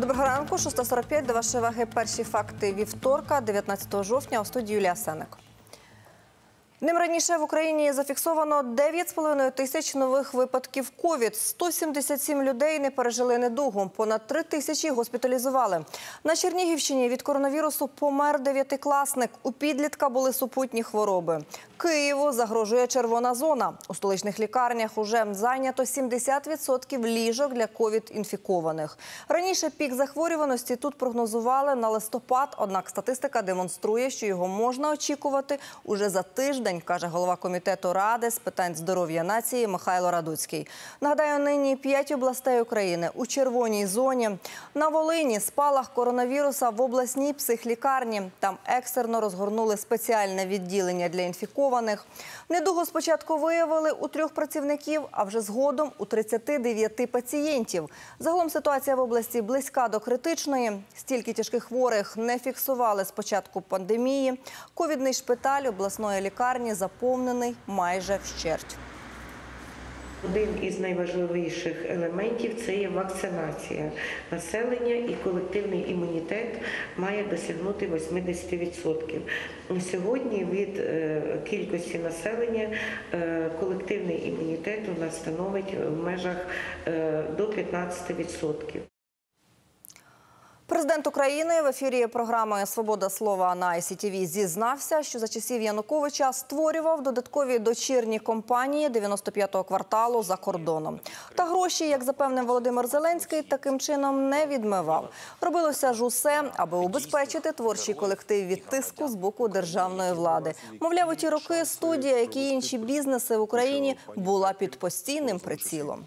Доброго ранку, 6:45, до вашої уваги перші факти вівторка, 19 жовтня, у студії Юлія Сенник. Днем раніше в Україні зафіксовано 9,5 тисяч нових випадків ковід. 177 людей не пережили недугу, понад 3 тисячі госпіталізували. На Чернігівщині від коронавірусу помер 9-класник. У підлітка були супутні хвороби. Києву загрожує червона зона. У столичних лікарнях уже зайнято 70% ліжок для ковід-інфікованих. Раніше пік захворюваності тут прогнозували на листопад, однак статистика демонструє, що його можна очікувати уже за тиждень, каже голова комітету Ради з питань здоров'я нації Михайло Радуцький. Нагадаю, нині 5 областей України у червоній зоні. На Волині спалах коронавіруса в обласній психлікарні. Там екстрено розгорнули спеціальне відділення для інфікованих. Недугу спочатку виявили у 3 працівників, а вже згодом у 39 пацієнтів. Загалом ситуація в області близька до критичної. Стільки тяжких хворих не фіксували з початку пандемії. Ковідний шпиталь обласної лікарні заповнений майже вщерть. Один із найважливіших елементів – це є вакцинація населення, і колективний імунітет має досягнути 80%. Сьогодні від кількості населення колективний імунітет у нас становить в межах до 15%. Президент України в ефірі програми «Свобода слова» на ICTV зізнався, що за часів Януковича створював додаткові дочірні компанії 95-го кварталу за кордоном. Та гроші, як запевнив Володимир Зеленський, таким чином не відмивав. Робилося ж усе, аби убезпечити творчий колектив від тиску з боку державної влади. Мовляв, у ті роки студія, як і інші бізнеси в Україні, була під постійним прицілом.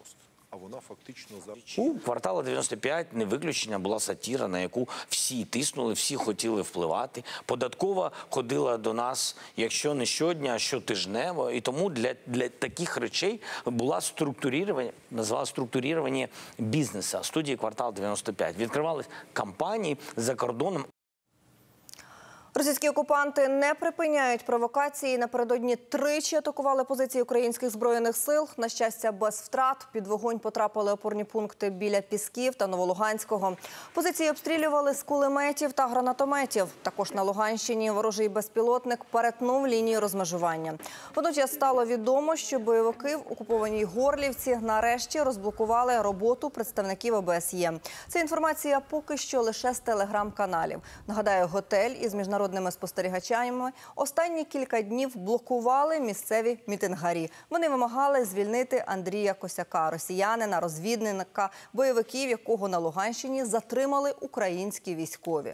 У «Кварталу 95» не виключення, була сатіра, на яку всі тиснули, всі хотіли впливати. Податкова ходила до нас, якщо не щодня, а щотижнево. І тому для таких речей була структурування бізнесу студії «Квартал 95». Відкривались компанії за кордоном. Російські окупанти не припиняють провокації. Напередодні тричі атакували позиції українських збройних сил. На щастя, без втрат. Під вогонь потрапили опорні пункти біля Пісків та Новолуганського. Позиції обстрілювали з кулеметів та гранатометів. Також на Луганщині ворожий безпілотник перетнув лінію розмежування. Водночас стало відомо, що бойовики в окупованій Горлівці нарешті розблокували роботу представників ОБСЄ. Це інформація поки що лише з телеграм-каналів. Нагадаю, готель із міжнародними спостерігачами останні кілька днів блокували місцеві мітингарі. Вони вимагали звільнити Андрія Косяка, росіянина, розвідника, бойовиків, якого на Луганщині затримали українські військові.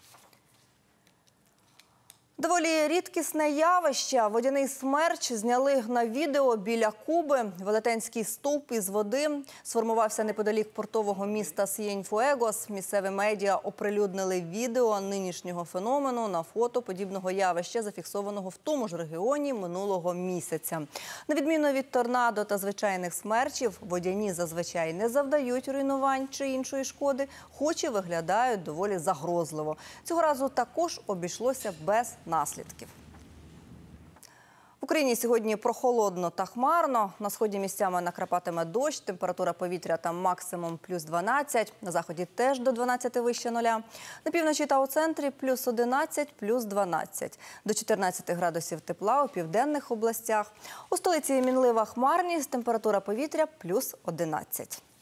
Доволі рідкісне явище. Водяний смерч зняли на відео біля Куби. Велетенський стовп із води сформувався неподалік портового міста Сьєньфуегос. Місцеві медіа оприлюднили відео нинішнього феномену на фото подібного явища, зафіксованого в тому ж регіоні минулого місяця. На відміну від торнадо та звичайних смерчів, водяні зазвичай не завдають руйнувань чи іншої шкоди, хоч і виглядають доволі загрозливо. Цього разу також обійшлося без наслідків. В Україні сьогодні прохолодно та хмарно. На сході місцями накрапатиме дощ, температура повітря там максимум плюс 12, на заході теж до 12 вище нуля. На півночі та у центрі плюс 11, плюс 12. До 14 градусів тепла у південних областях. У столиці мінлива хмарність, температура повітря плюс 11.